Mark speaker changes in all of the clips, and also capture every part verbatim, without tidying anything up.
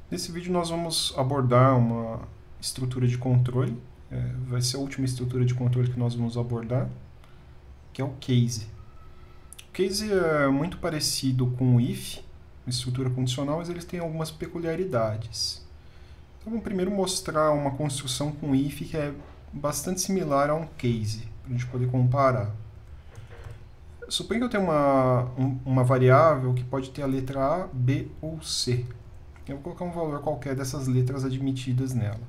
Speaker 1: Nesse vídeo nós vamos abordar uma estrutura de controle, é, vai ser a última estrutura de controle que nós vamos abordar, que é o case. O case é muito parecido com o if, estrutura condicional, mas eles têm algumas peculiaridades. Então vamos primeiro mostrar uma construção com if que é bastante similar a um case, para a gente poder comparar. Suponha que eu tenho uma, um, uma variável que pode ter a letra A, B ou C. Eu vou colocar um valor qualquer dessas letras admitidas nela.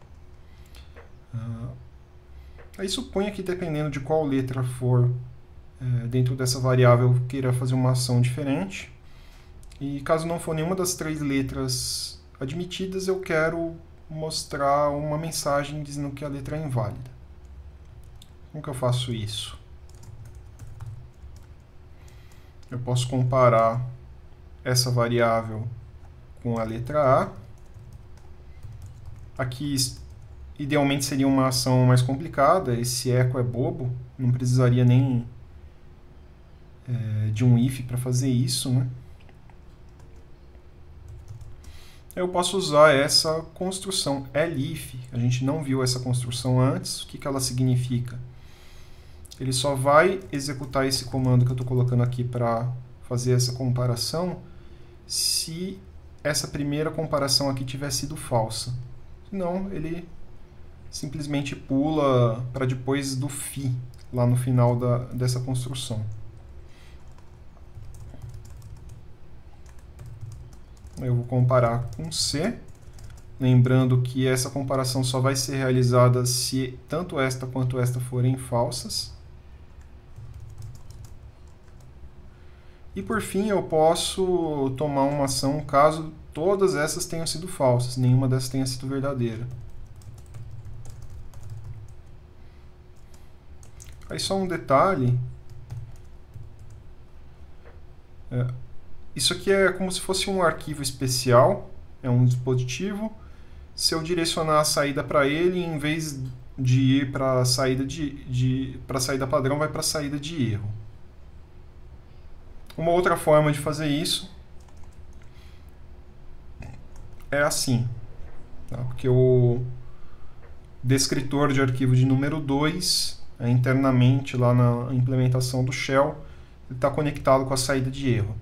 Speaker 1: Uh, aí suponha que dependendo de qual letra for é, dentro dessa variável eu queira fazer uma ação diferente. E caso não for nenhuma das três letras admitidas, eu quero mostrar uma mensagem dizendo que a letra é inválida. Como que eu faço isso? Eu posso comparar essa variável com a letra A. Aqui, idealmente, seria uma ação mais complicada. Esse eco é bobo, não precisaria nem é, de um if para fazer isso, né? Eu posso usar essa construção elif. A gente não viu essa construção antes. O que, que ela significa? Ele só vai executar esse comando que eu estou colocando aqui para fazer essa comparação se essa primeira comparação aqui tiver sido falsa. Senão, ele simplesmente pula para depois do fi, lá no final da, dessa construção. Eu vou comparar com C, lembrando que essa comparação só vai ser realizada se tanto esta quanto esta forem falsas. E por fim, eu posso tomar uma ação caso todas essas tenham sido falsas, nenhuma dessas tenha sido verdadeira. Aí só um detalhe. É, isso aqui é como se fosse um arquivo especial, é um dispositivo. Se eu direcionar a saída para ele, em vez de ir para a saída, de, de, para a saída padrão, vai para a saída de erro. Uma outra forma de fazer isso é assim, tá? Porque o descritor de arquivo de número dois, é, internamente lá na implementação do shell, ele está conectado com a saída de erro.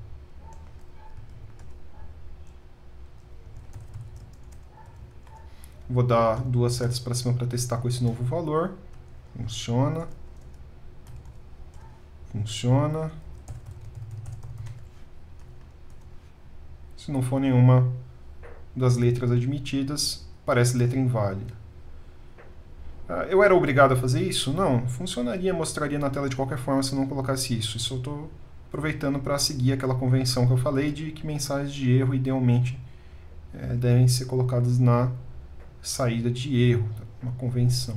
Speaker 1: Vou dar duas setas para cima para testar com esse novo valor. Funciona. Funciona. Se não for nenhuma das letras admitidas, parece letra inválida. Eu era obrigado a fazer isso? Não. Funcionaria, mostraria na tela de qualquer forma se eu não colocasse isso. Isso eu estou aproveitando para seguir aquela convenção que eu falei de que mensagens de erro, idealmente, é, devem ser colocadas na saída de erro, uma convenção.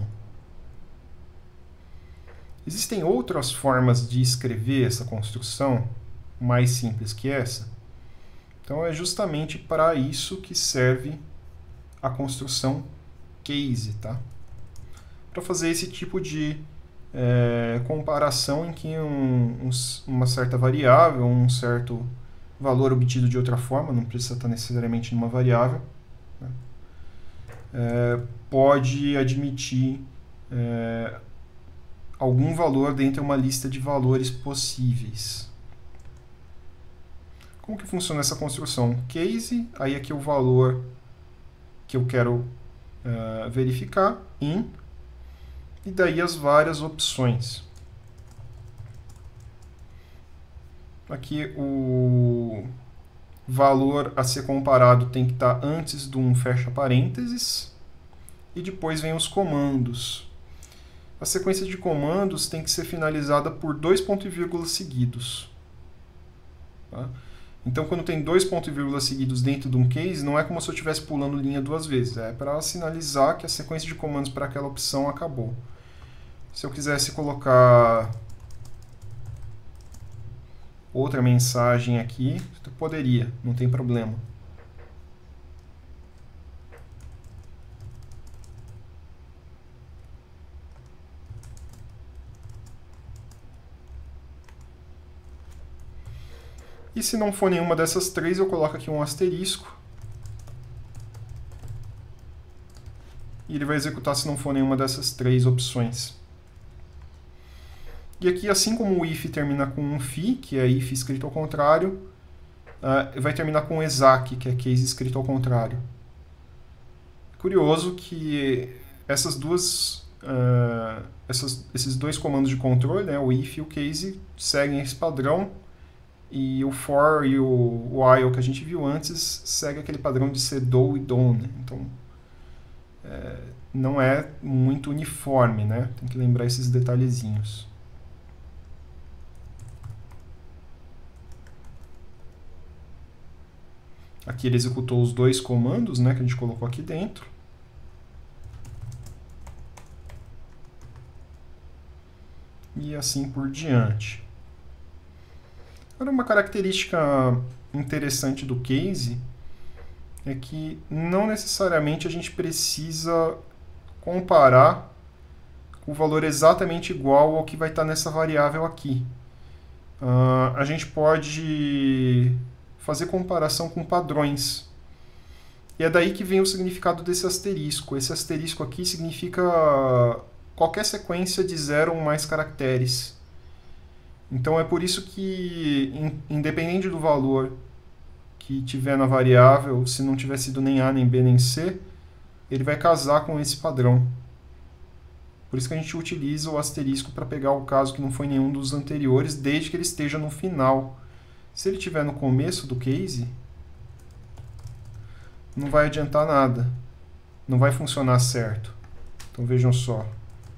Speaker 1: Existem outras formas de escrever essa construção, mais simples que essa. Então é justamente para isso que serve a construção case, tá? Para fazer esse tipo de é, comparação em que um, um, uma certa variável, um certo valor obtido de outra forma, não precisa estar necessariamente numa variável, né? É, pode admitir é, algum valor dentre uma lista de valores possíveis. Como que funciona essa construção? Case, aí aqui o valor que eu quero uh, verificar, in, e daí as várias opções. Aqui o valor a ser comparado tem que estar antes de um fecha parênteses, e depois vem os comandos. A sequência de comandos tem que ser finalizada por dois pontos e vírgula seguidos. Tá? Então, quando tem dois pontos e vírgula seguidos dentro de um case, não é como se eu estivesse pulando linha duas vezes. É para sinalizar que a sequência de comandos para aquela opção acabou. Se eu quisesse colocar outra mensagem aqui, eu poderia, não tem problema. E se não for nenhuma dessas três, eu coloco aqui um asterisco. e ele vai executar se não for nenhuma dessas três opções. E aqui, assim como o if termina com um fi, que é if escrito ao contrário, uh, vai terminar com exac, que é case escrito ao contrário. Curioso que essas duas, uh, essas, esses dois comandos de controle, né, o if e o case, seguem esse padrão, e o for e o while que a gente viu antes segue aquele padrão de ser do e done. Então, é, não é muito uniforme, né? Tem que lembrar esses detalhezinhos. Aqui ele executou os dois comandos, né, que a gente colocou aqui dentro. E assim por diante. Agora, uma característica interessante do case é que não necessariamente a gente precisa comparar o valor exatamente igual ao que vai estar nessa variável aqui. Uh, a gente pode fazer comparação com padrões. E é daí que vem o significado desse asterisco. Esse asterisco aqui significa qualquer sequência de zero ou mais caracteres. Então é por isso que, independente do valor que tiver na variável, se não tiver sido nem A, nem B, nem C, ele vai casar com esse padrão. Por isso que a gente utiliza o asterisco para pegar o caso que não foi nenhum dos anteriores, desde que ele esteja no final. Se ele estiver no começo do case, não vai adiantar nada. Não vai funcionar certo. Então vejam só.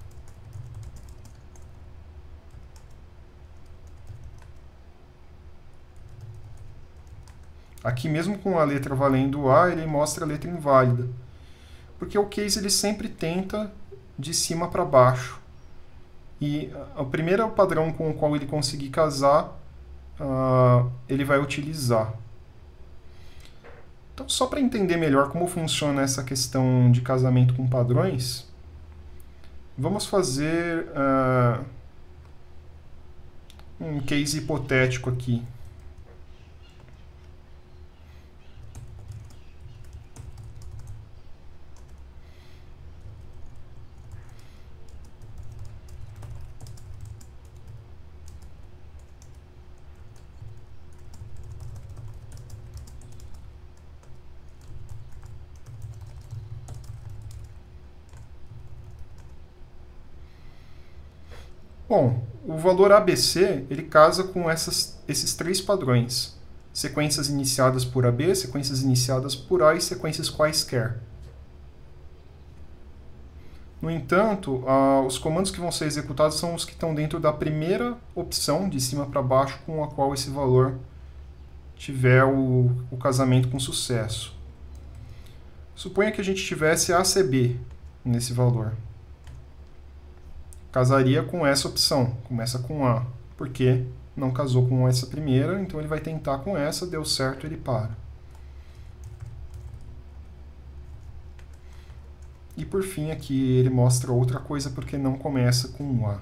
Speaker 1: Aqui mesmo com a letra valendo A, ele mostra a letra inválida. Porque o case ele sempre tenta de cima para baixo. E o primeiro é o padrão com o qual ele conseguir casar, uh, ele vai utilizar. Então, só para entender melhor como funciona essa questão de casamento com padrões, vamos fazer uh, um case hipotético aqui. Bom, o valor A B C ele casa com essas, esses três padrões. Sequências iniciadas por A B, sequências iniciadas por A e sequências quaisquer. No entanto, uh, os comandos que vão ser executados são os que estão dentro da primeira opção, de cima para baixo, com a qual esse valor tiver o, o casamento com sucesso. Suponha que a gente tivesse A C B nesse valor. Casaria com essa opção, começa com A, porque não casou com essa primeira, então ele vai tentar com essa, deu certo, ele para. E por fim aqui ele mostra outra coisa porque não começa com A.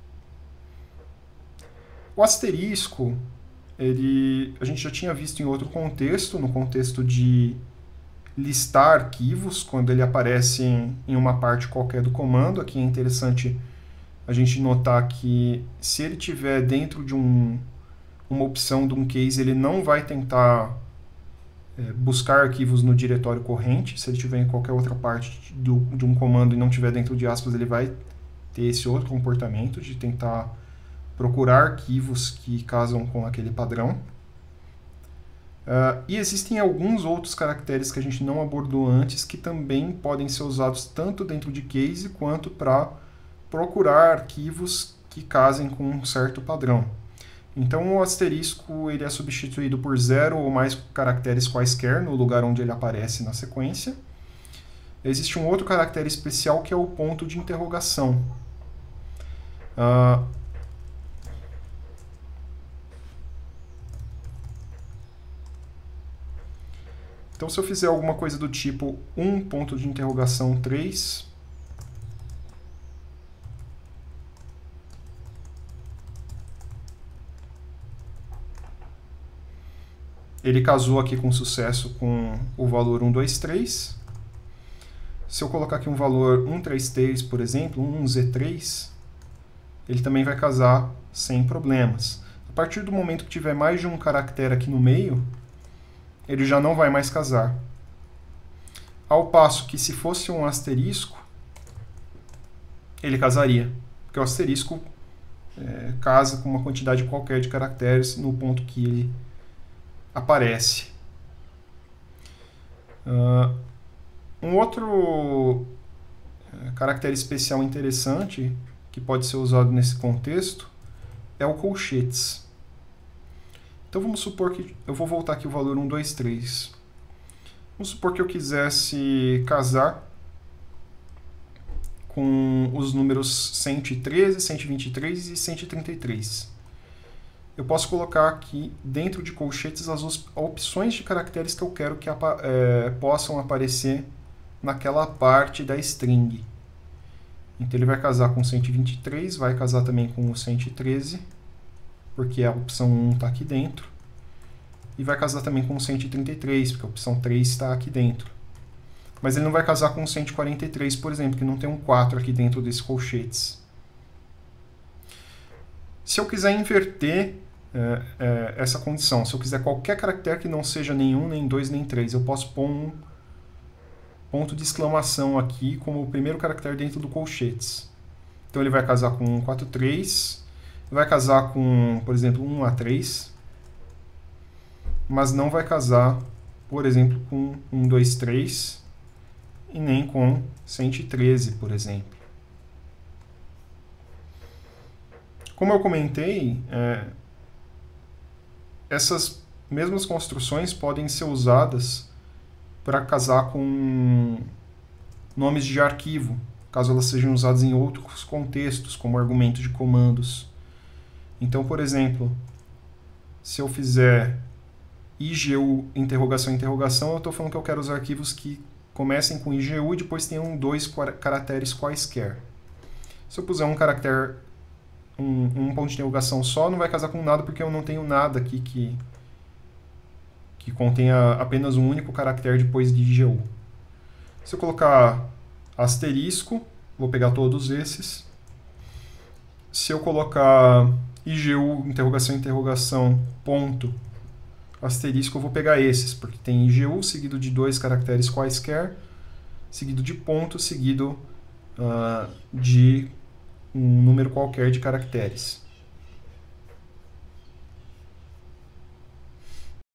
Speaker 1: O asterisco, ele, a gente já tinha visto em outro contexto, no contexto de listar arquivos, quando ele aparece em, em uma parte qualquer do comando. Aqui é interessante a gente notar que se ele tiver dentro de um, uma opção de um case, ele não vai tentar é, buscar arquivos no diretório corrente. Se ele tiver em qualquer outra parte do, de um comando e não tiver dentro de aspas, ele vai ter esse outro comportamento de tentar procurar arquivos que casam com aquele padrão. Uh, e existem alguns outros caracteres que a gente não abordou antes que também podem ser usados tanto dentro de case quanto para procurar arquivos que casem com um certo padrão. Então o asterisco ele é substituído por zero ou mais caracteres quaisquer no lugar onde ele aparece na sequência. Existe um outro caractere especial que é o ponto de interrogação. Uh, então se eu fizer alguma coisa do tipo um ponto de interrogação três, ele casou aqui com sucesso com o valor um, dois, três. se eu colocar aqui um valor um três três, por exemplo, um Z três, ele também vai casar sem problemas. A partir do momento que tiver mais de um caractere aqui no meio, ele já não vai mais casar. Ao passo que se fosse um asterisco, ele casaria, porque o asterisco é, casa com uma quantidade qualquer de caracteres no ponto que ele aparece. Uh, um outro é, caractere especial interessante que pode ser usado nesse contexto é o colchetes. Então vamos supor que eu vou voltar aqui o valor um dois três. Vamos supor que eu quisesse casar com os números cento e treze, cento e vinte e três e cento e trinta e três. Eu posso colocar aqui dentro de colchetes as opções de caracteres que eu quero que é, possam aparecer naquela parte da string. Então ele vai casar com cento e vinte e três, vai casar também com o cento e treze, porque a opção um está aqui dentro. E vai casar também com o cento e trinta e três, porque a opção três está aqui dentro. Mas ele não vai casar com o cento e quarenta e três, por exemplo, que não tem um quatro aqui dentro desses colchetes. Se eu quiser inverter é, é, essa condição, se eu quiser qualquer caractere que não seja nenhum, nem dois, nem três, eu posso pôr um ponto de exclamação aqui como o primeiro caractere dentro do colchetes. Então ele vai casar com um quatro três, vai casar com, por exemplo, um A três, mas não vai casar, por exemplo, com um dois três e nem com cento e treze, por exemplo. Como eu comentei, é, essas mesmas construções podem ser usadas para casar com nomes de arquivo, caso elas sejam usadas em outros contextos, como argumento de comandos. Então, por exemplo, se eu fizer I G U interrogação interrogação, eu estou falando que eu quero os arquivos que comecem com I G U e depois tenham dois caracteres quaisquer. Se eu puser um caractere, um, um ponto de interrogação só, não vai casar com nada, porque eu não tenho nada aqui que, que contenha apenas um único caractere depois de I G U. Se eu colocar asterisco, vou pegar todos esses. Se eu colocar I G U interrogação interrogação ponto asterisco, eu vou pegar esses, porque tem I G U seguido de dois caracteres quaisquer, seguido de ponto, seguido uh, de um número qualquer de caracteres.